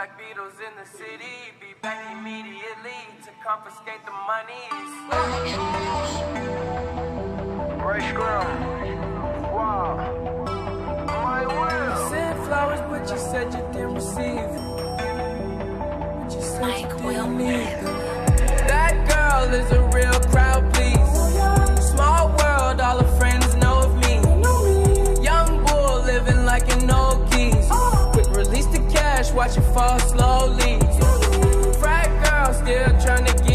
like Beatles in the city. Be back immediately to confiscate the monies. Right scrum. Wow. My will. You sent flowers, but you said you didn't receive. But you said you didn't need them. That girl is a real crowd, please. Small world, all her friends know of me. Young bull living like an old geese. Quick release the cash, watch it fall slowly. Frat girl still trying to get